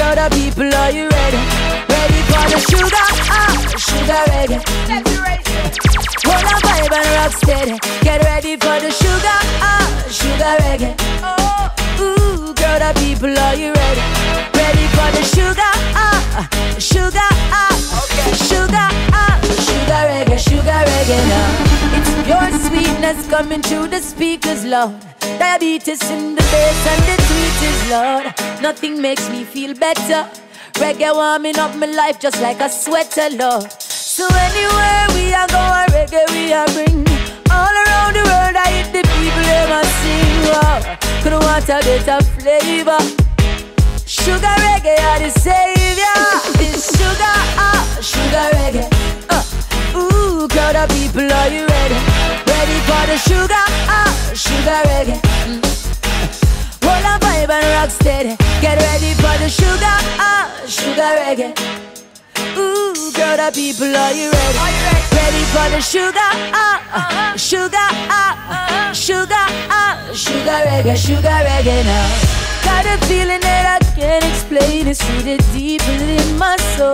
crowd of people, are you ready? Ready for the sugar, sugar reggae. Hold on, vibe and rock steady. Get ready for the sugar, sugar reggae. Ooh, crowd of people, are you ready? Ready for the sugar, sugar, sugar, sugar reggae now. It's pure sweetness coming through the speakers, Lord. Diabetes in the bass and the tweet is loud. Nothing makes me feel better. Reggae warming up my life just like a sweater, Lord. So anywhere we are going, reggae we are bring. All around the world I hit the people, they must sing. Wow. Could want a better flavor. Sugar reggae are the savior. It's sugar, sugar reggae. Ooh, crowd of people, are you ready? Ready for the sugar, sugar reggae. Hold on, vibe and rock steady. Get ready for the sugar, sugar reggae. Ooh, crowd of people, are you ready? Ready for the sugar, sugar, sugar, sugar reggae now. Got a feeling that I can't explain. It's rooted deep in my soul.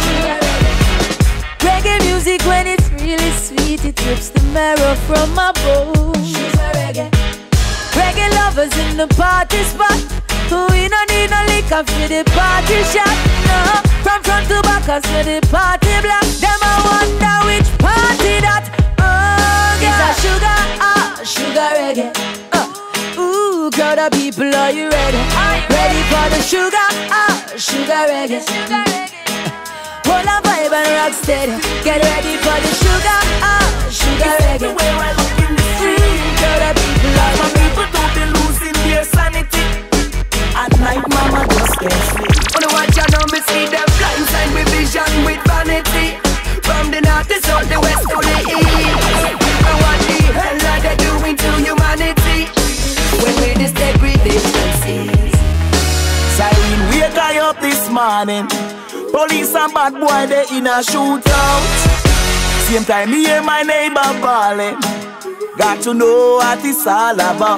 Reggae music, when it's really sweet, it rips the marrow from my bones. Reggae. Reggae lovers in the party spot. We don't need no liquor for the party shot. No, from front to back, I see the party block. Them I wonder which party that. Oh, it's a sugar, sugar reggae. Ooh, crowd of people, are you ready? Ready for the sugar, sugar reggae. Hold on, vibe and rock steady. Get ready for the sugar, sugar reggae. Everywhere I look in the street, crowd of people, my people don't be losing their sanity. At night, mama just can't sleep. Wanna watch out now, me see them blindside with vision, with vanity. From the north to south, the west to the east. And what the hell are they doing to humanity? When we this degradation cease. Siren, wake I up this morning. Police and bad boy, they in a shootout. Same time me hear my neighbor bawling. Got to know what it's all about.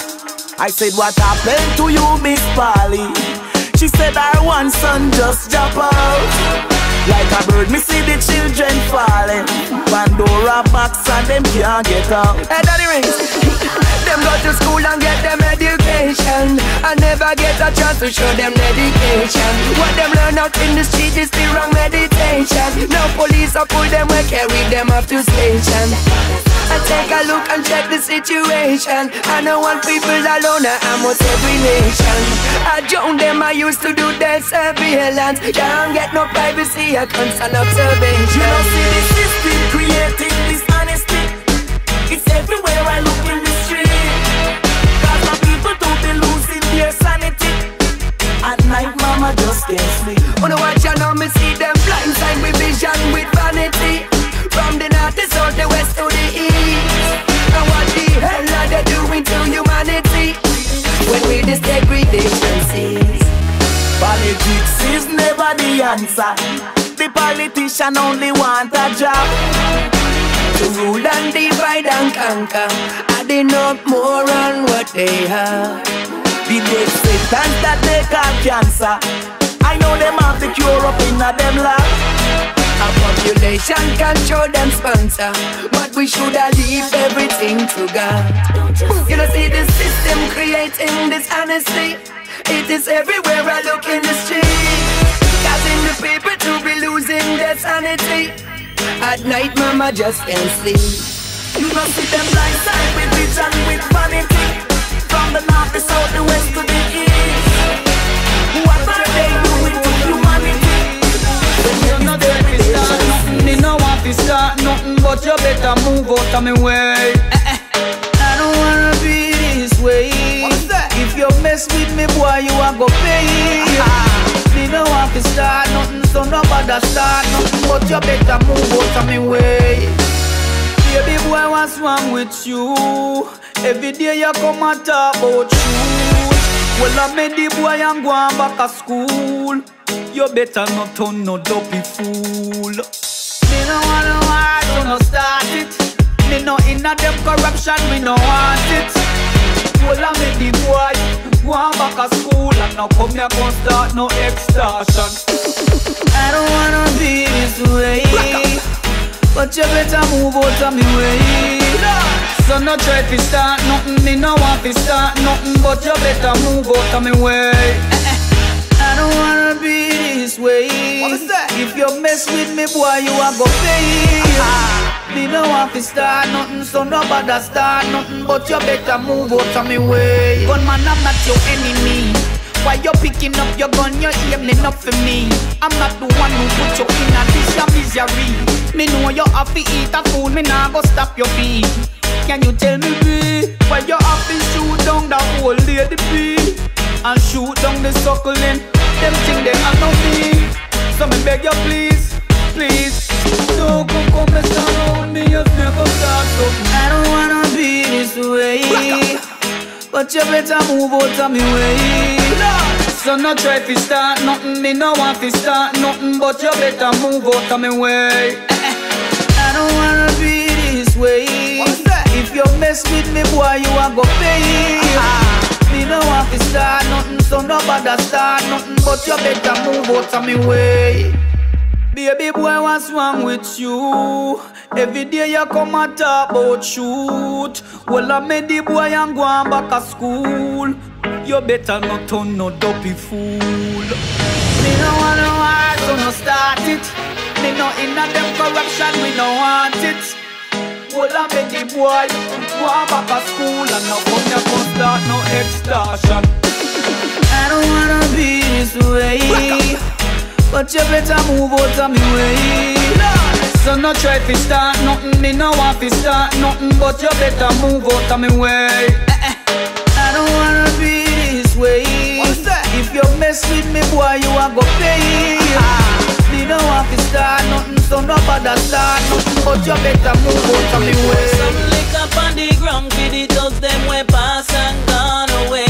I said, what happened to you, Miss Polly? She said, our one son just jump out. Like a bird, me see the children falling. Pandora box and them can't get out. Hey, Daddy Rings. Them go to school and get them education. I never get a chance to show them dedication. What them learn out in the street is the wrong meditation. No police will pull them and carry them off to station. I take a look and check the situation. I don't want people alone, I almost every nation. I join them, I used to do their surveillance. Can't get no privacy, I constant observation. You don't see the system creating dishonesty. It's everywhere I look in the street. Cause my people don't be losing their sanity. At night, mama just can't sleep. Wanna watch out now, me see them blindside with vision, with vanity. From the north to south, the west to the east. And what the hell are they doing to humanity? When we this degradation cease. Politics is never the answer. The politician only want a job. To rule and divide and conquer. Adding up more on what they have. The death sentence that they call cancer. I know them have the cure up in a them lab. A population control them sponsor. But we should have leave everything to God. You know see the system creating dishonesty. It is everywhere I look in the street. Causing the people to be losing their sanity. At night mama just can't sleep. You know see them blindside with vision, with vanity. From the north to south, the west to the east. What are they doing to humanity? You know they will start nothing, they don't want to start nothing. But you better move out of my way. I don't wanna be this way. If you mess with me, boy, you are go pay. They don't want to start nothing, so nobody start nothing. But you better move out of my way. Baby boy, what's wrong with you? Every day you come and talk about you. Well, I made the boy and go on back to school. You better not turn no dopey fool. Me no wanna war, so no start it. Me no inna them corruption, me no want it. Well, I made the boy Go back to school and now come here gon' start no extortion. I don't wanna be this way, but you better move out of me way. So no try to start nothing, me no want to start nothing, but you better move out of me way. I don't wanna be this way. If you mess with me, boy, you a go pay. Me no want to start nothing, so nobody start nothing, but you better move out of me way. Gunman, I'm not your enemy. Why you picking up your gun, you aiming up for me? I'm not the one who put you in a this misery. Me know you have to eat a food, me nah go stop your beat. Can you tell me, B, why you have to shoot down the whole lady B and shoot down the suckling? Them thing they are not me. So me beg you please, please, don't come mess around me, you've never got something. I don't wanna be this way, but you better move out of me way. So no try to start nothing, me no want to start nothing, but you better move out of me way. I don't wanna be this way. If you mess with me, boy, you a go pay. Me no want to start nothing, so nobody start nothing, but you better move out of me way. Baby boy, what's wrong with you? Every day you come and talk about shoot. Well, I made the boy and go on back to school. You better not turn no dopey fool. Me no wanna war, so no start it. Me no inna them corruption, we no want it. Well, I made the boy go on back to school and now come here come start no extortion. I don't wanna be this way, but you better move out of me way. So no try to start nothing, me no want to start nothing, but you better move out of me way. I don't wanna be this way. If you mess with me, boy, you a go pay. Me no want to start nothing, so nobody start nothing, but you better move out of me way. Some lick up on the ground, feed the thugs, them way pass and gone away.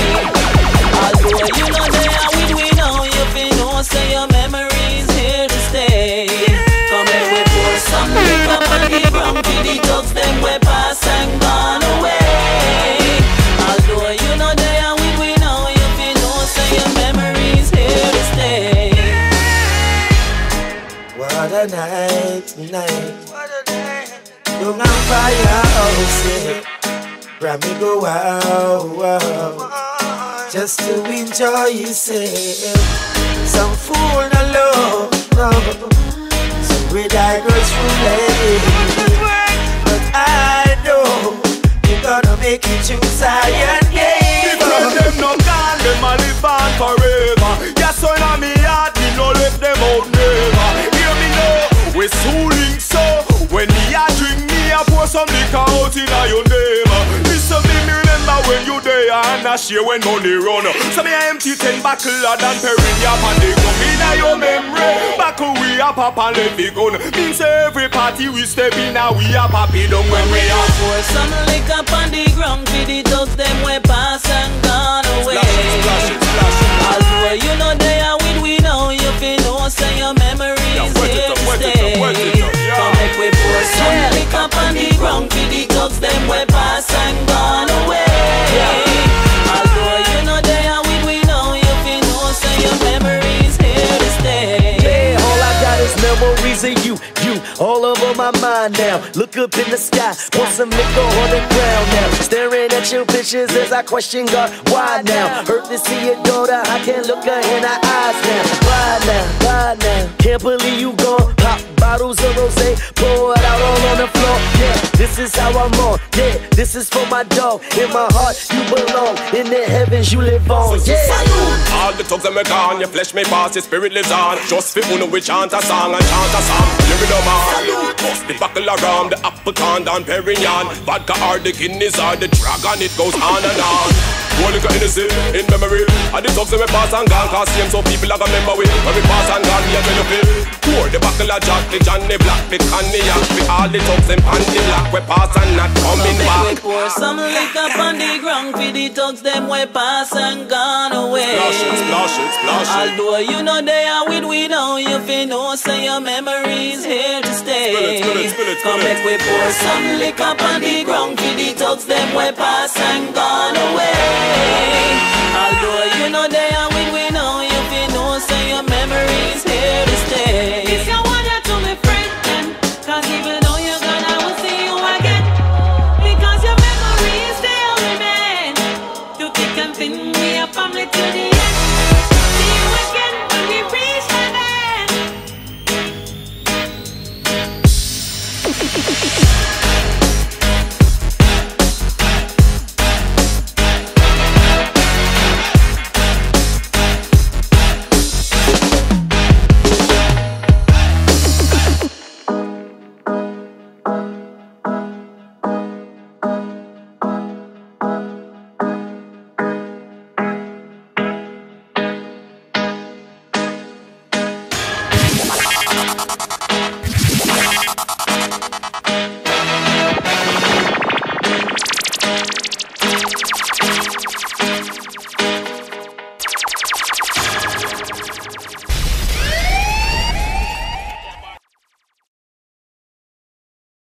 Although you know they are with we know, you feel no say your memories here to stay. Come and we pour some lick up on the ground, feed the thugs, them way pass and gone away. Although you know they are with we know, you feel no say your memories here to stay. What a night tonight. Young and fire, say, Grammy go wow, wow. Just to enjoy yourself. Some fool no love, no. Some red eye girls from late. But I know you're gonna make it to Zion, yeah. Them no gone, them a live on forever. Yes, son of me heart, me no left them out never. Hear me now, we schooling so. When me a drink, me a pour some liquor out in your name. Listen me remember when you there and a share when money run. So me a empty 10 buckle than Perignon and they come in your memory. Back we a pop and let me gun. Means every party we step in and we a pop it down when we a pour some liquor on the ground, feed the thugs, them way pass and gone away. Splash it, splash it. Although you know they are with we know, you feel no say your memories here to stay. Come make we pour some liquor on the ground, feed the thugs, them way pass and gone away. Although you know they are with we know, you feel no say your memories here to stay. Yeah, all I got is memories of you all over my mind now. Look up in the sky, pour some liquor on the ground now. Staring at your pictures as I question God, why now? Hurt to see your daughter, I can't look her in her eyes now. Why now? Can't believe you gone. Pop bottles of rosé, pour it out all on the floor. Yeah, this is how I'm on. Yeah, this is for my dog. In my heart, you belong. In the heavens, you live on. Yeah. All the thugs that me gone, your flesh may pass, your spirit lives on. Just for uno we chant a song and chant a song. Living no man. Bust the buckle around the apple con down Perignon. Vodka or the Guinness or the dragon, it goes on and on. One liquor innocent in memory. And the thugs that me pass and gone, cause same so people are gonna remember we. When we pass and gone, we are gonna feel. Pour the buckle of Jack, the Johnny Black, the cognac. We all the thugs them pan the black, we pass and not coming back. We pour some liquor on the ground, feed the thugs, them way pass and gone away. Splash it, splash it, splash it. Although you know they are with we know, you feel no say your memories here to stay. Spill it. Come make we pour some liquor on the ground, feed the thugs, them way pass and gone away. Although you know they